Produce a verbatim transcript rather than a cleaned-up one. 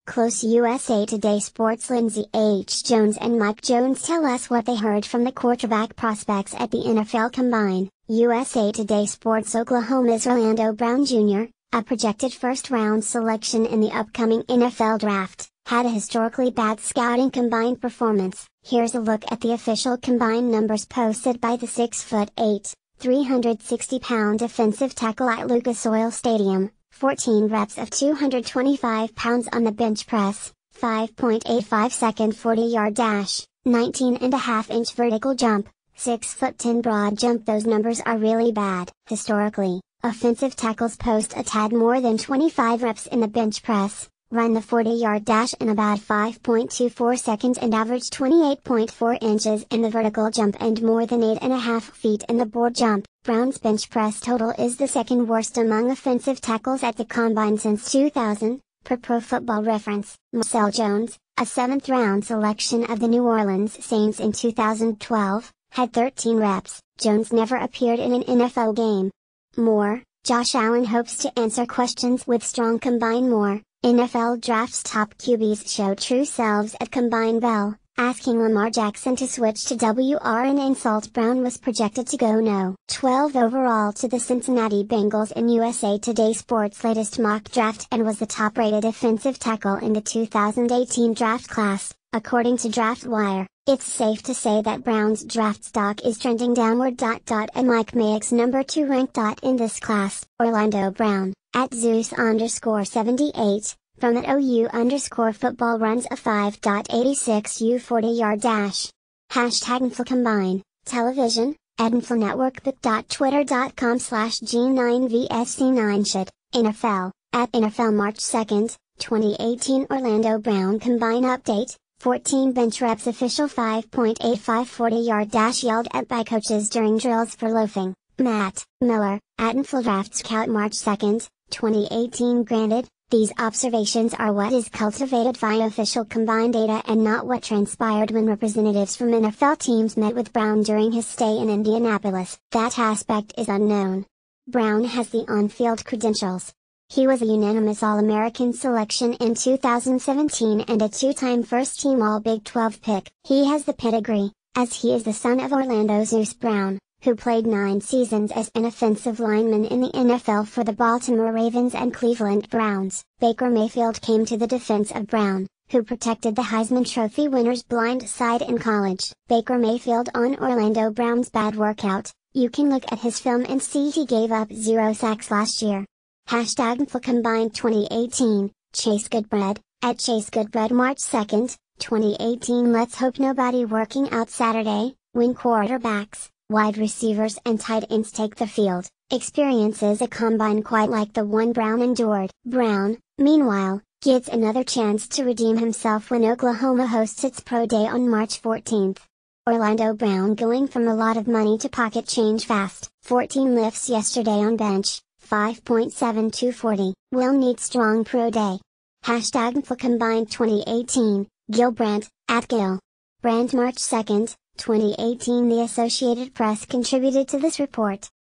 Close U S A Today Sports Lindsay H. Jones and Mike Jones tell us what they heard from the quarterback prospects at the N F L Combine. U S A Today Sports Oklahoma's Orlando Brown Junior, a projected first-round selection in the upcoming N F L Draft, had a historically bad scouting combine performance. Here's a look at the official combine numbers posted by the six foot eight, three hundred sixty pound defensive tackle at Lucas Oil Stadium. fourteen reps of two hundred twenty-five pounds on the bench press, five point eight five second forty yard dash, nineteen and a half inch vertical jump, six foot ten broad jump. Those numbers are really bad. Historically, offensive tackles post a tad more than twenty-five reps in the bench press, run the forty yard dash in about five point two four seconds and average twenty-eight point four inches in the vertical jump and more than eight and a half feet in the board jump. Brown's bench press total is the second worst among offensive tackles at the Combine since two thousand, per Pro Football Reference. Marcel Jones, a seventh round selection of the New Orleans Saints in two thousand twelve, had thirteen reps. Jones never appeared in an N F L game. More, Josh Allen hopes to answer questions with strong combine. More, N F L Draft's top Q Bs show true selves at Combine. Bell, asking Lamar Jackson to switch to W R and insult Brown, was projected to go no. twelve overall to the Cincinnati Bengals in U S A Today Sports' latest mock draft and was the top-rated offensive tackle in the two thousand eighteen draft class, according to DraftWire. It's safe to say that Brown's draft stock is trending downward. And Mike Mayock's number two ranked. In this class, Orlando Brown, at Zeus underscore seventy-eight, from at O U underscore football runs a five point eight six U forty yard dash. Hashtag N F L Combine, Television, at N F L Network. Twitter.com slash G nine V S C nine shit, N F L, at N F L March second, twenty eighteen Orlando Brown Combine Update, fourteen bench reps official five point eight five forty yard dash yelled at by coaches during drills for loafing. Matt Miller, at N F L Draft Scout March second, twenty eighteen. Granted, these observations are what is cultivated via official combine data and not what transpired when representatives from N F L teams met with Brown during his stay in Indianapolis. That aspect is unknown. Brown has the on-field credentials. He was a unanimous All-American selection in two thousand seventeen and a two-time first-team All-Big twelve pick. He has the pedigree, as he is the son of Orlando Zeus Brown, who played nine seasons as an offensive lineman in the N F L for the Baltimore Ravens and Cleveland Browns. Baker Mayfield came to the defense of Brown, who protected the Heisman Trophy winner's blind side in college. Baker Mayfield on Orlando Brown's bad workout. You can look at his film and see he gave up zero sacks last year. Hashtag N F L Combine twenty eighteen, Chase Goodbread, at Chase Goodbread March second, twenty eighteen. Let's hope nobody working out Saturday, when quarterbacks, wide receivers and tight ends take the field, experiences a combine quite like the one Brown endured. Brown, meanwhile, gets another chance to redeem himself when Oklahoma hosts its Pro Day on March fourteenth. Orlando Brown going from a lot of money to pocket change fast. fourteen lifts yesterday on bench, five point seven two forty. Will need strong Pro Day. Hashtag N F L Combine twenty eighteen, Gil Brandt, at Gil Brandt March second, twenty eighteen. The Associated Press contributed to this report.